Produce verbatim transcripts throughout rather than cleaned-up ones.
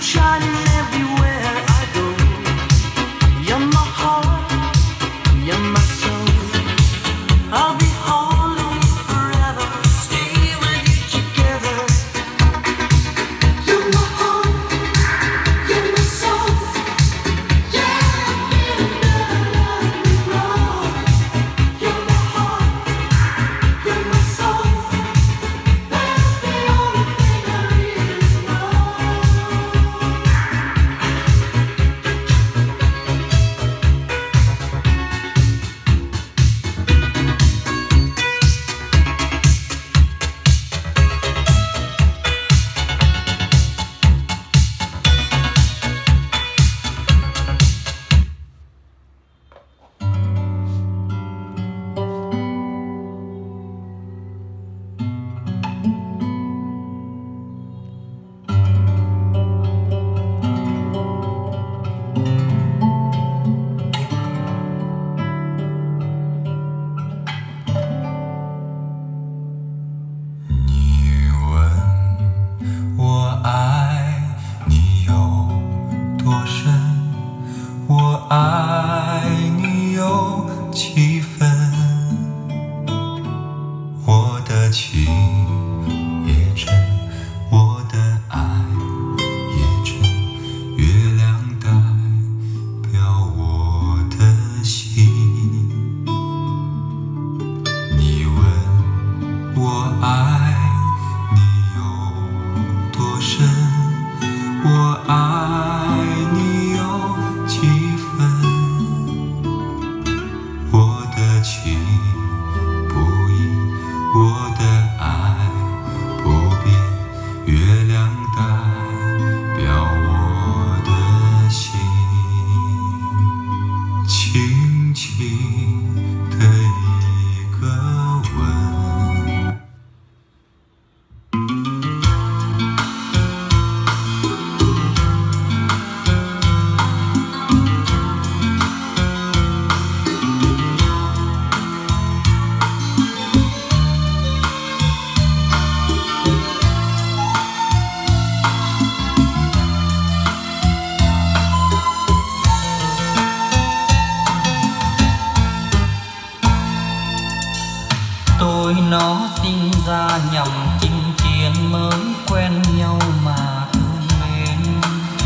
nó sinh ra nhằm chinh chiến mới quen nhau mà thương mến.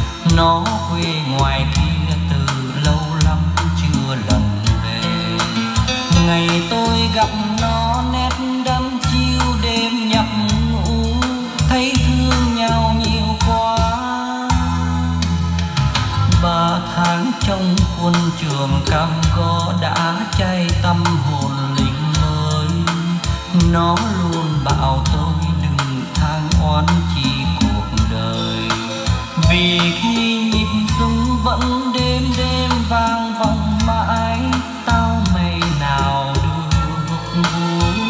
Nó quê ngoài kia từ lâu lắm chưa lần về. Ngày tôi gặp nó nét đắm chiêu đêm nhập ngủ, thấy thương nhau nhiều quá. Ba tháng trong quân trường cam go đã cháy tâm hồn lính mới. Nó luôn bảo tôi đừng than oán chi cuộc đời, vì khi nhịp rung vẫn đêm đêm vang vọng mãi, tao mày nào được vui.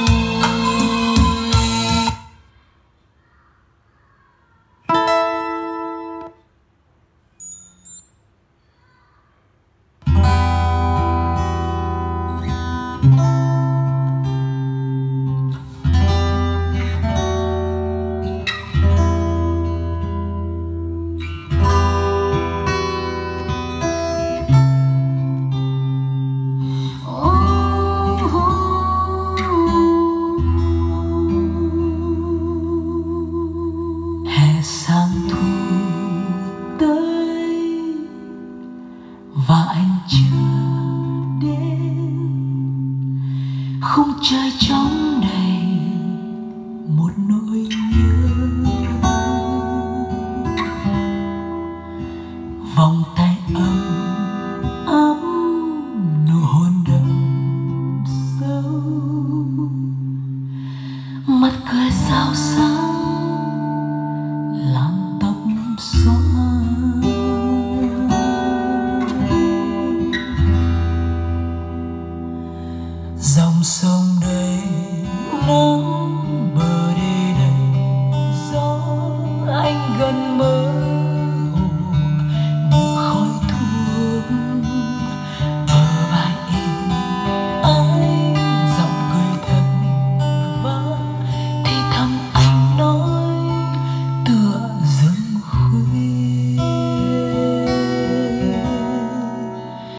Và anh chưa đến, không trai